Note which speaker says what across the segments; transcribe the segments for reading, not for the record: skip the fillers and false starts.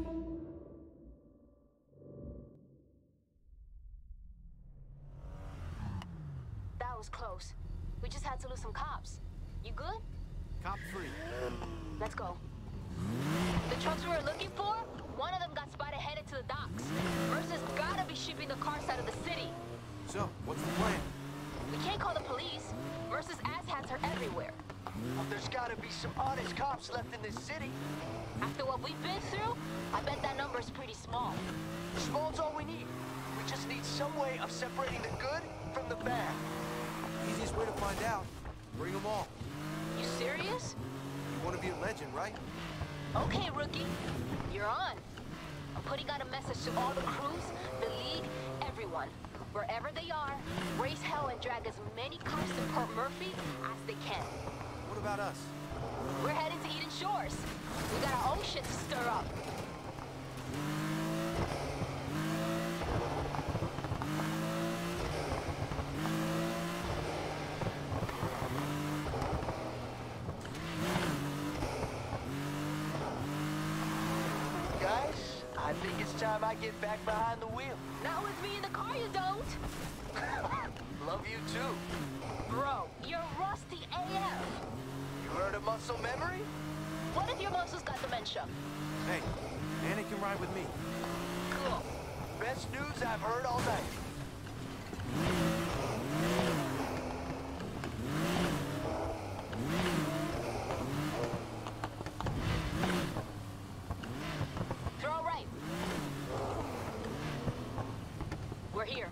Speaker 1: That was close. We just had to lose some cops. You good?
Speaker 2: Cop free.
Speaker 1: Let's go. The trucks we were looking for, one of them got spotted headed to the docks. Mercer's gotta be shipping the cars out of the city.
Speaker 2: So, what's the plan?
Speaker 1: We can't call the police. Mercer's asshats are everywhere.
Speaker 3: Well, there's gotta be some honest cops left in this city.
Speaker 1: After what we've been through, I bet that number is pretty small.
Speaker 3: Small's all we need. We just need some way of separating the good from the bad.
Speaker 2: Easiest way to find out. Bring them all.
Speaker 1: You serious?
Speaker 2: You want to be a legend, right?
Speaker 1: Okay, rookie. You're on. I'm putting out a message to all the crews, the league, everyone. Wherever they are, raise hell and drag as many cops to Port Murphy as they can.
Speaker 2: What about us?
Speaker 1: We're heading to Eden Shores. We got our own shit to stir up.
Speaker 3: Guys, I think it's time I get back behind the wheel.
Speaker 1: Not with me in the car, you don't.
Speaker 3: Love you too.
Speaker 1: Bro, you're rusty AF.
Speaker 3: You heard of muscle memory?
Speaker 1: What if your muscles got dementia?
Speaker 2: Hey, Annie can ride with me.
Speaker 1: Cool.
Speaker 3: Best news I've heard all night.
Speaker 1: Throw right. We're here.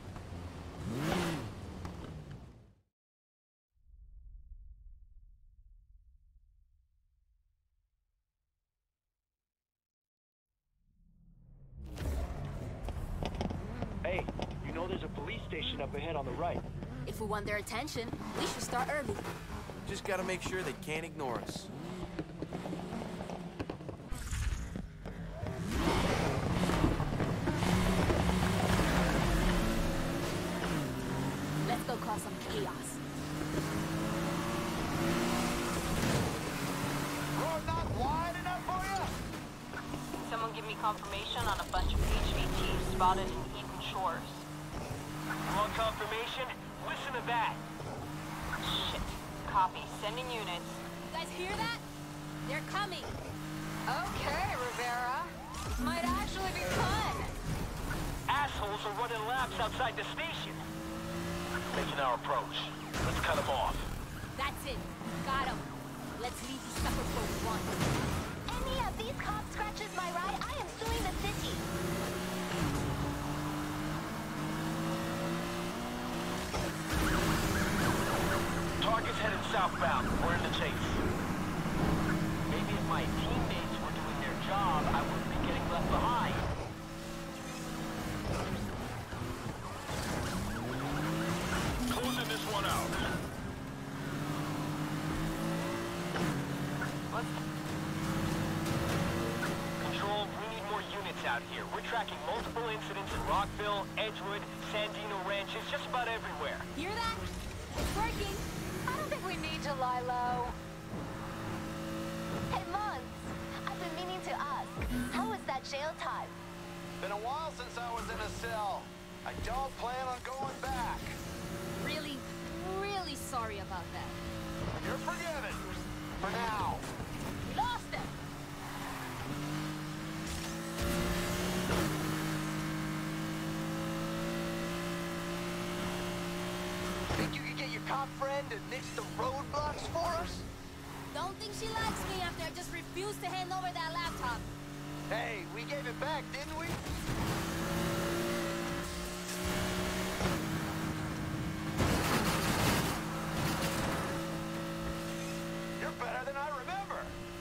Speaker 4: Hey, you know there's a police station up ahead on the right.
Speaker 1: If we want their attention, we should start early.
Speaker 2: Just gotta make sure they can't ignore us.
Speaker 1: Let's go cause some chaos.
Speaker 3: Road not wide enough for you?
Speaker 5: Someone give me confirmation on a bunch of HVTs spotted in Eden Shores.
Speaker 4: You want confirmation? Listen to that.
Speaker 5: Shit. Copy. Sending units.
Speaker 1: You guys hear that? They're coming.
Speaker 5: Okay, Rivera.
Speaker 1: Might actually be fun.
Speaker 4: Assholes are running laps outside the station. Making our approach. Let's cut them off.
Speaker 1: That's it. Got him. Let's leave these suckers for one. Any of these cops scratches my ride, I am suing the city.
Speaker 4: Target's headed southbound. We're in the chase. Maybe if my teammates were doing their job, I wouldn't be getting left behind. Closing this one out. Control, we need more units out here. We're tracking multiple incidents in Rockville, Edgewood, Sandino Ranches, just about everywhere.
Speaker 1: Hear that? It's working. I don't think we need to lie low. Hey, Mons. I've been meaning to ask. How was that jail time?
Speaker 3: Been a while since I was in a cell. I don't plan on going back.
Speaker 1: Really, really sorry about that.
Speaker 3: You're forgiven. For now.
Speaker 1: We lost them.
Speaker 3: Think you could get your cop friend to nix the roadblocks for us?
Speaker 1: Don't think she likes me after I just refused to hand over that laptop.
Speaker 3: Hey, we gave it back, didn't we? You're better than I remember.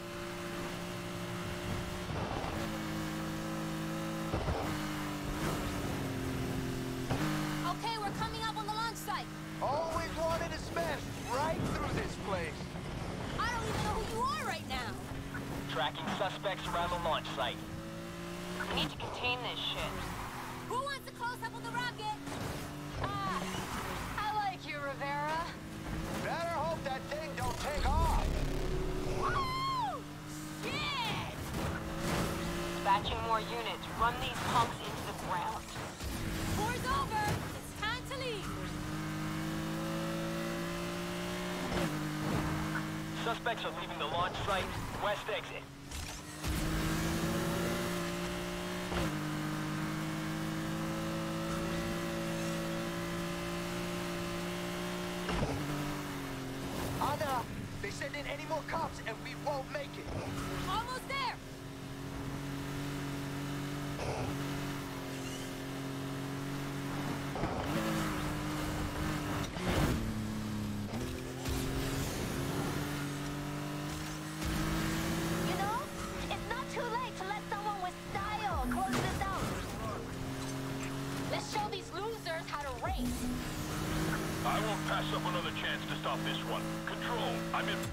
Speaker 1: Okay, we're coming up on the launch site.
Speaker 3: Always wanted to smash right through this place.
Speaker 1: I don't even know who you are right now.
Speaker 4: Tracking suspects around the launch site.
Speaker 5: We need to contain this shit.
Speaker 1: Who wants a close-up of the rocket? Ah, I like you, Rivera.
Speaker 3: Better hope that thing don't take off.
Speaker 1: Woo! Shit!
Speaker 5: Dispatching more units. Run these punks into the ground.
Speaker 1: War's over! It's time to leave!
Speaker 4: Suspects are leaving the launch site, west exit.
Speaker 3: Anna, they send in any more cops and we won't make it.
Speaker 1: Almost there!
Speaker 6: You know, it's not too late to let someone with style close this out.
Speaker 1: Let's show these losers how to race!
Speaker 4: I won't pass up another chance to stop this one. Control, I'm in...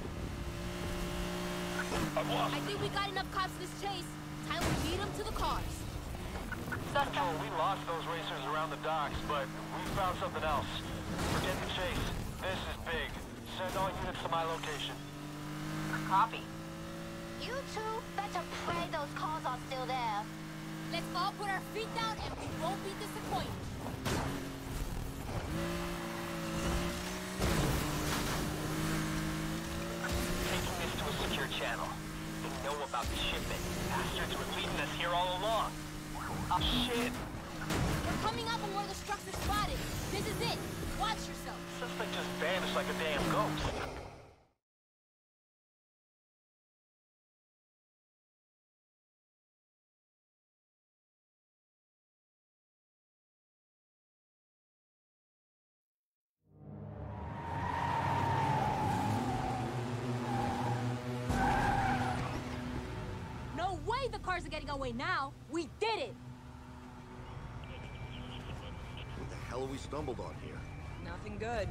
Speaker 4: I've lost.
Speaker 1: I think we got enough cops in this chase. Time to beat them to the cars.
Speaker 4: Control, we lost those racers around the docks, but we found something else. Forget the chase. This is big. Send all units to my location.
Speaker 5: Copy.
Speaker 6: You two better pray those cars are still there.
Speaker 1: Let's all put our feet down and we won't be disappointed.
Speaker 4: Taking this to a secure channel. They know about the shipment. Bastards were leading us here all along. Oh, shit.
Speaker 1: We're coming up on where the trucks are spotted. This is it. Watch yourself.
Speaker 4: Suspect just vanished like a damn ghost.
Speaker 1: No way the cars are getting away now. We did it.
Speaker 2: What the hell have we stumbled on here?
Speaker 7: Nothing good.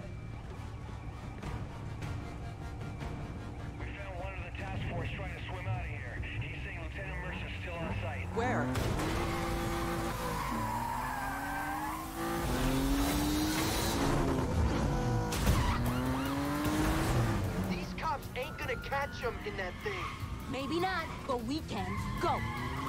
Speaker 8: We found one of the task force trying to swim out of here. He's saying Lieutenant Mercer's still on site.
Speaker 7: Where?
Speaker 3: These cops ain't gonna catch him in that thing.
Speaker 1: Maybe not, but we can. Go.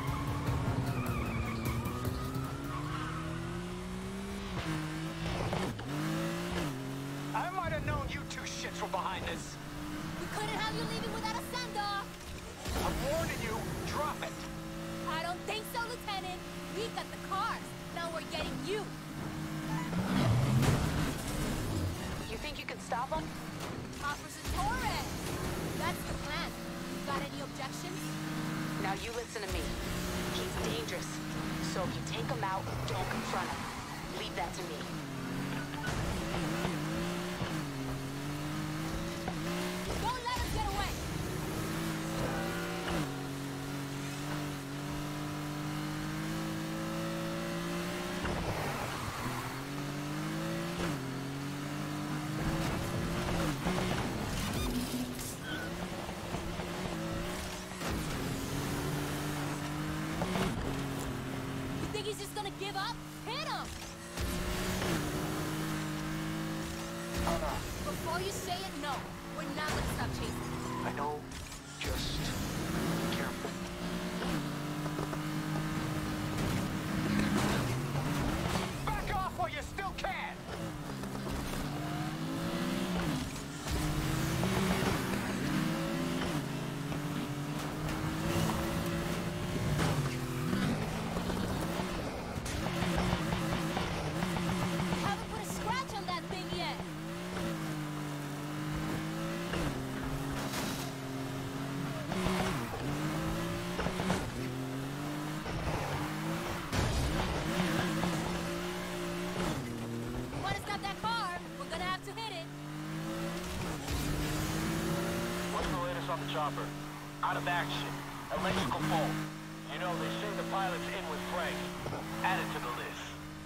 Speaker 3: I might have known you two shits were behind this.
Speaker 1: We couldn't have you leaving without a send-off.
Speaker 3: I'm warning you, drop it.
Speaker 1: I don't think so, Lieutenant. We got the cars. Now we're getting you.
Speaker 5: You think you can stop them?
Speaker 1: Officer Torres. That's the plan. Got any objections?
Speaker 5: Now you listen to me. He's dangerous. So if you take him out, don't confront him. Leave that to me.
Speaker 1: Don't let him get away. You think he's just gonna give up? Hit him! Before you say it, no. We're not gonna stop chasing.
Speaker 3: I know, just careful. Back off while you still can!
Speaker 1: Haven't put a scratch on that thing yet. Want to stop that car? We're gonna have to hit it.
Speaker 4: What's the latest on the chopper? Out of action. Electrical fault. You know, they say the pilot's in with Frank. Add it to the list.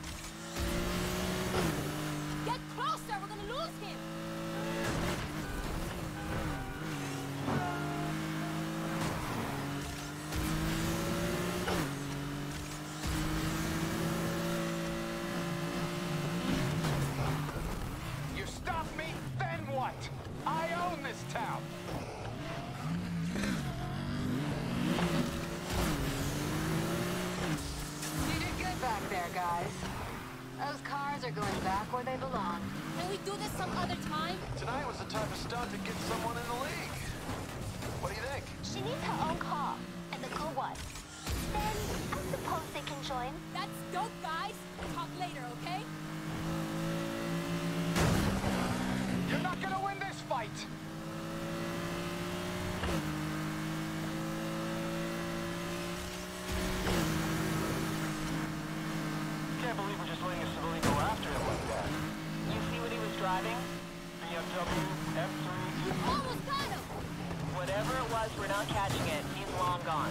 Speaker 1: Get closer, we're gonna lose him.
Speaker 3: You stop me, then what? I own this town.
Speaker 1: are going back where they belong.
Speaker 6: Can we do this some other time?
Speaker 4: Tonight was the type of stunt that gets someone in the league. What do you think?
Speaker 6: She needs her own car, and a good one. Then, I suppose they can join. That's dope, guys. Talk later, okay?
Speaker 3: You're not gonna win this fight!
Speaker 4: Can't believe we're just letting a civilian go after him like that.
Speaker 5: You see what he was driving?
Speaker 4: BMW, M3.
Speaker 6: Almost got him!
Speaker 5: Whatever it was, we're not catching it. He's long gone.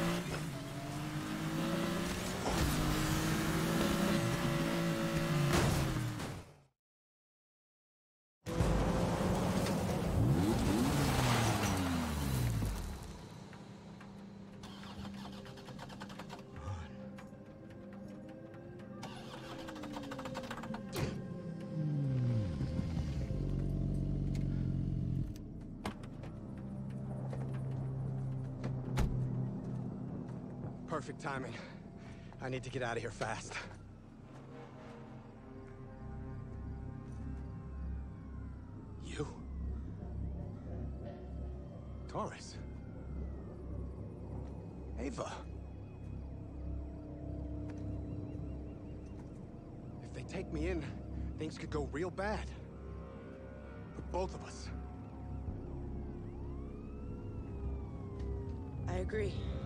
Speaker 3: Perfect timing. I need to get out of here fast. You? Torres? Ava? If they take me in, things could go real bad. For both of us.
Speaker 5: I agree.